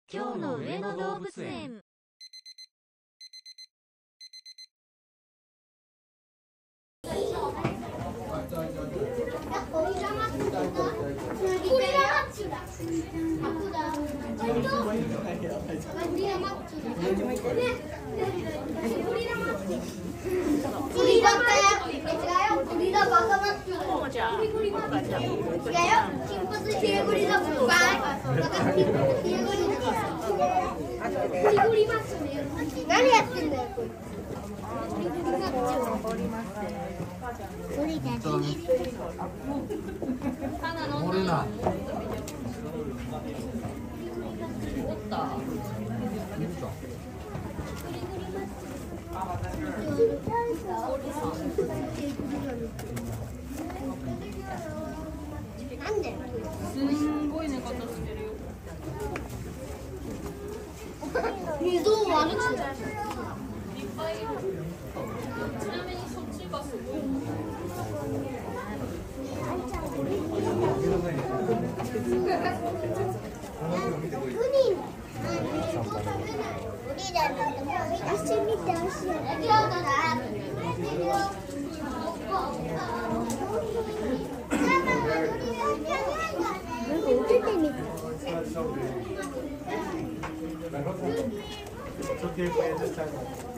今日の上野動物園。 何やってんだよこれ。 漏れない。 なんで？ すんごい寝方してるよ。 水を悪くする。 いっぱいいる。ちなみにそっちがすごい。 It's okay if we understand.